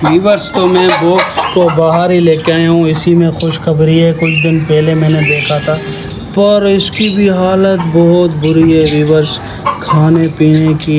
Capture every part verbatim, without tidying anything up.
Viewers तो मैं box को बाहर ही लेके आया हूँ, इसी में खुशखबरी है। कुछ दिन पहले मैंने देखा था, पर इसकी भी हालत बहुत बुरी है वीवर्स। खाने पीने की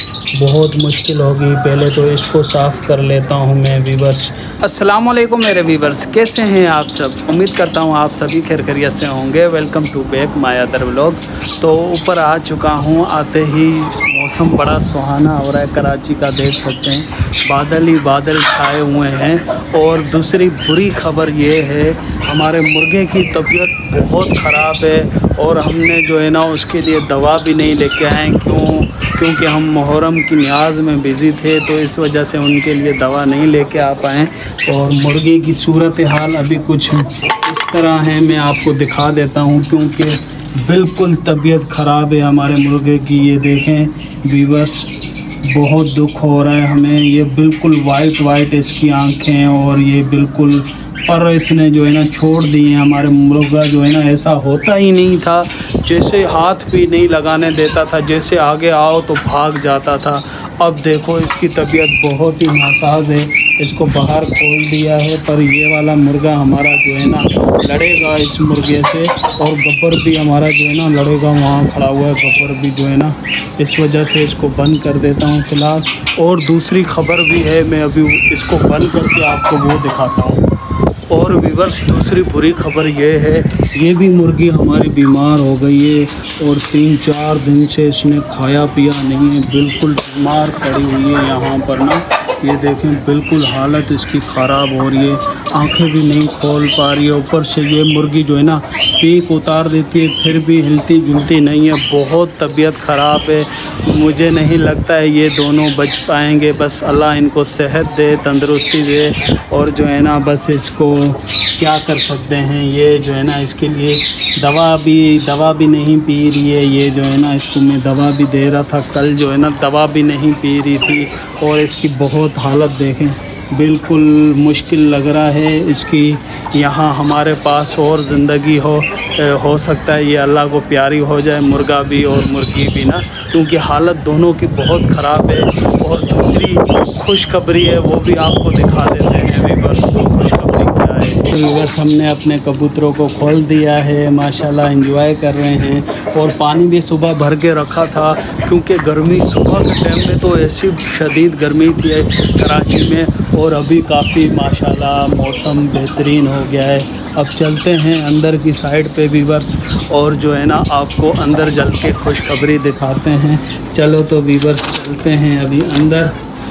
बहुत मुश्किल होगी। पहले तो इसको साफ़ कर लेता हूँ मैं वीवर्स। अस्सलाम वालेकुम मेरे वीवर्स, कैसे हैं आप सब? उम्मीद करता हूँ आप सभी खैर खैरियत से होंगे। Welcome to back my other vlogs. तो ऊपर आ चुका हूँ, आते ही मौसम बड़ा सुहाना हो रहा है। कराची का देख सकते हैं, बादल ही बादल छाए हुए हैं। और दूसरी बुरी खबर ये है, हमारे मुर्गे की तबीयत बहुत ख़राब है और हमने जो है ना उसके लिए दवा भी नहीं लेके आए। क्यों? क्योंकि हम मुहर्रम की न्याज़ में बिज़ी थे, तो इस वजह से उनके लिए दवा नहीं लेके आ पाए। और मुर्गे की सूरत हाल अभी कुछ इस तरह है, मैं आपको दिखा देता हूँ। क्योंकि बिल्कुल तबीयत ख़राब है हमारे मुर्गे की। ये देखें वीवर्स, बहुत दुख हो रहा है हमें। ये बिल्कुल वाइट वाइट इसकी आँखें, और ये बिल्कुल पर इसने जो है ना छोड़ दिए। हमारे मुर्गा जो है ना ऐसा होता ही नहीं था, जैसे हाथ भी नहीं लगाने देता था, जैसे आगे आओ तो भाग जाता था। अब देखो इसकी तबीयत बहुत ही नासाज है, इसको बाहर खोल दिया है। पर ये वाला मुर्गा हमारा जो है ना लड़ेगा इस मुर्गे से, और गब्बर भी हमारा जो है ना लड़ेगा। वहाँ खड़ा हुआ है गब्बर भी जो है ना, इस वजह से इसको बंद कर देता हूँ फ़िलहाल। और दूसरी खबर भी है, मैं अभी इसको बंद करके आपको वो दिखाता हूँ। और वीवर्स, दूसरी बुरी खबर ये है, ये भी मुर्गी हमारी बीमार हो गई है और तीन चार दिन से इसने खाया पिया नहीं है। बिल्कुल बीमार पड़ी हुई है यहाँ पर ना। ये देखें, बिल्कुल हालत इसकी ख़राब हो रही है, आंखें भी नहीं खोल पा रही है। ऊपर से ये मुर्गी जो है ना पीक उतार देती है, फिर भी हिलती जुलती नहीं है। बहुत तबीयत ख़राब है। मुझे नहीं लगता है ये दोनों बच पाएंगे। बस अल्लाह इनको सेहत दे, तंदुरुस्ती दे। और जो है ना बस इसको क्या कर सकते हैं, ये जो है ना इसके लिए दवा भी दवा भी नहीं पी रही है। ये जो है ना इसको मैं दवा भी दे रहा था कल, जो है ना दवा भी नहीं पी रही थी। और इसकी बहुत हालत देखें, बिल्कुल मुश्किल लग रहा है इसकी। यहाँ हमारे पास और ज़िंदगी हो हो सकता है ये अल्लाह को प्यारी हो जाए, मुर्गा भी और मुर्गी भी ना, क्योंकि हालत दोनों की बहुत ख़राब है। और दूसरी खुशखबरी है, वो भी आपको दिखा देते हैं वीवर्स। खुशखबरी क्या है? वीवर्स, हमने अपने कबूतरों को खोल दिया है, माशाल्लाह एंजॉय कर रहे हैं। और पानी भी सुबह भर के रखा था, क्योंकि गर्मी सुबह के टाइम में तो ऐसी शदीद गर्मी थी कराची में। और अभी काफ़ी माशाल्लाह मौसम बेहतरीन हो गया है। अब चलते हैं अंदर की साइड पे वीवर्स, और जो है ना आपको अंदर जल के खुशखबरी दिखाते हैं। चलो तो वीवर्स, चलते हैं अभी अंदर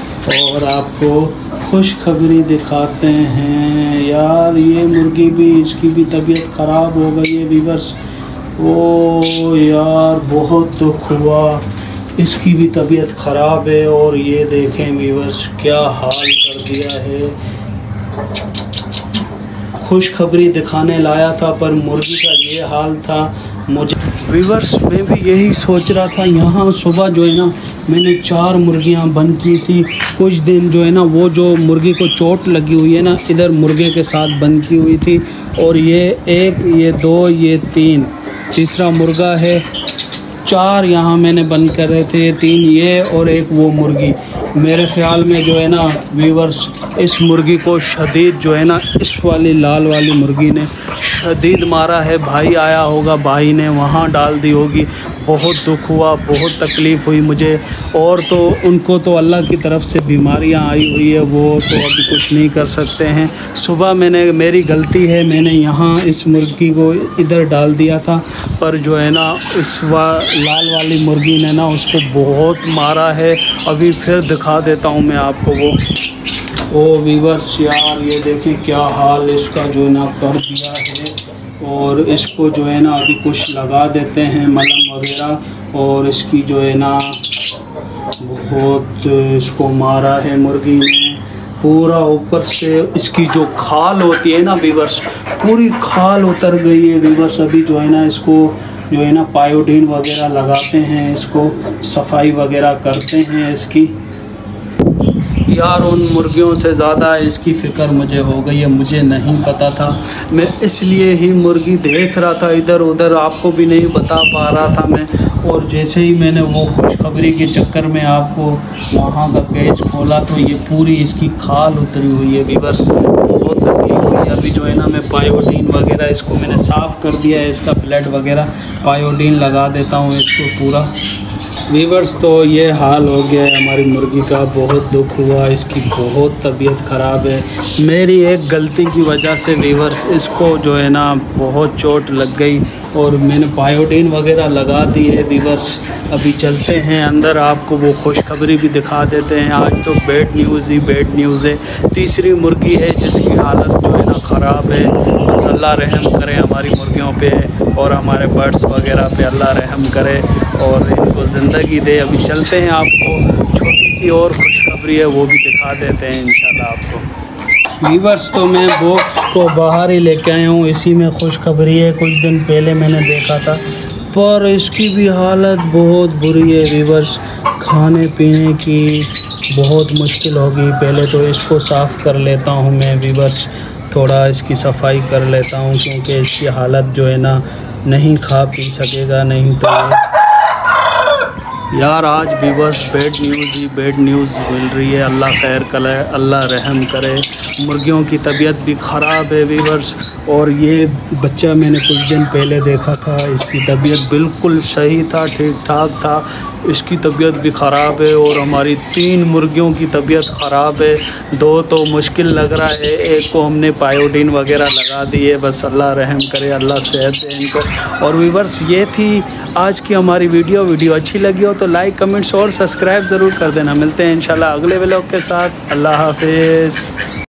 और आपको खुशखबरी दिखाते हैं। यार ये मुर्गी भी, इसकी भी तबीयत ख़राब हो गई है वीवर्स। ओ यार, बहुत दुख हुआ, इसकी भी तबीयत ख़राब है। और ये देखें वीवर्स, क्या हाल कर दिया है। खुशखबरी दिखाने लाया था, पर मुर्गी का ये हाल था। मुझे वीवर्स, मैं भी यही सोच रहा था। यहाँ सुबह जो है ना मैंने चार मुर्गियाँ बंद की थी। कुछ दिन जो है ना वो जो मुर्गी को चोट लगी हुई है ना, इधर मुर्गे के साथ बंद की हुई थी। और ये एक, ये दो, ये तीन, तीसरा मुर्गा है। चार यहाँ मैंने बंद कर रहे थे, तीन ये और एक वो मुर्गी। मेरे ख़्याल में जो है ना वीवर्स, इस मुर्गी को शदीद जो है ना इस वाली लाल वाली मुर्गी ने शदीद मारा है। भाई आया होगा, भाई ने वहाँ डाल दी होगी। बहुत दुख हुआ, बहुत तकलीफ़ हुई मुझे। और तो उनको तो अल्लाह की तरफ से बीमारियां आई हुई है, वो तो अभी कुछ नहीं कर सकते हैं। सुबह मैंने, मेरी गलती है, मैंने यहाँ इस मुर्गी को इधर डाल दिया था। पर जो है ना इस वा लाल वाली मुर्गी ने ना उसको बहुत मारा है। अभी फिर दिखा देता हूँ मैं आपको वो। ओ वीवर्स यार, ये देखिए क्या हाल इसका जो है ना कर दिया है। और इसको जो है ना अभी कुछ लगा देते हैं, मलहम वगैरह। और इसकी जो है ना बहुत इसको मारा है मुर्गी ने, पूरा ऊपर से इसकी जो खाल होती है ना वीवर्स, पूरी खाल उतर गई है वीवर्स। अभी जो है ना इसको जो है ना पायोडीन वगैरह लगाते हैं, इसको सफाई वगैरह करते हैं इसकी। यार उन मुर्गियों से ज़्यादा इसकी फ़िक्र मुझे हो गई है। मुझे नहीं पता था, मैं इसलिए ही मुर्गी देख रहा था इधर उधर, आपको भी नहीं बता पा रहा था मैं। और जैसे ही मैंने वो खुशखबरी के चक्कर में आपको वहाँ का केज खोला तो ये पूरी इसकी खाल उतरी हुई है वीवर्स, बहुत तकलीफ हुई। अभी जो है ना मैं पायोडीन वगैरह इसको मैंने साफ़ कर दिया है, इसका ब्लड वगैरह पायोडीन लगा देता हूँ इसको पूरा वीवर्स। तो ये हाल हो गया है हमारी मुर्गी का, बहुत दुख हुआ, इसकी बहुत तबीयत ख़राब है मेरी एक गलती की वजह से वीवर्स। इसको जो है ना बहुत चोट लग गई और मैंने पायोडीन वगैरह लगा दी है वीवर्स। अभी चलते हैं अंदर, आपको वो खुशखबरी भी दिखा देते हैं। आज तो बैड न्यूज़ ही बैड न्यूज़ है। तीसरी मुर्गी है जिसकी हालत जो है ना ख़राब है। बस अल्लाह रहम करे हमारी मुर्गियों पे और हमारे बर्ड्स वगैरह पे, अल्लाह रहम करे और इनको ज़िंदगी दे। अभी चलते हैं, आपको छोटी सी और खुशखबरी है वो भी दिखा देते हैं इंशाल्लाह आपको वीवर्स। तो मैं बॉक्स को बाहर ही लेके आया हूँ, इसी में खुशखबरी है। कुछ दिन पहले मैंने देखा था पर इसकी भी हालत बहुत बुरी है वीवर्स। खाने पीने की बहुत मुश्किल होगी। पहले तो इसको साफ़ कर लेता हूँ मैं वीवर्स, थोड़ा इसकी सफाई कर लेता हूँ क्योंकि इसकी हालत जो है ना नहीं खा पी सकेगा नहीं तो। यार आज वीवर्स बैड न्यूज़ ही बैड न्यूज़ मिल रही है। अल्लाह खैर करे, अल्लाह रहम करे। मुर्गियों की तबीयत भी ख़राब है वीवर्स। और ये बच्चा मैंने कुछ दिन पहले देखा था, इसकी तबीयत बिल्कुल सही था, ठीक ठाक था। इसकी तबीयत भी ख़राब है और हमारी तीन मुर्गियों की तबीयत ख़राब है। दो तो मुश्किल लग रहा है, एक को हमने पायोडीन वगैरह लगा दी है। बस अल्लाह रहम करे, अल्लाह सेहत दे इनको। और वीवर्स ये थी आज की हमारी वीडियो। वीडियो अच्छी लगी हो तो लाइक, कमेंट्स और सब्सक्राइब ज़रूर कर देना। मिलते हैं इंशाल्लाह अगले व्लॉग के साथ। अल्लाह हाफिज़।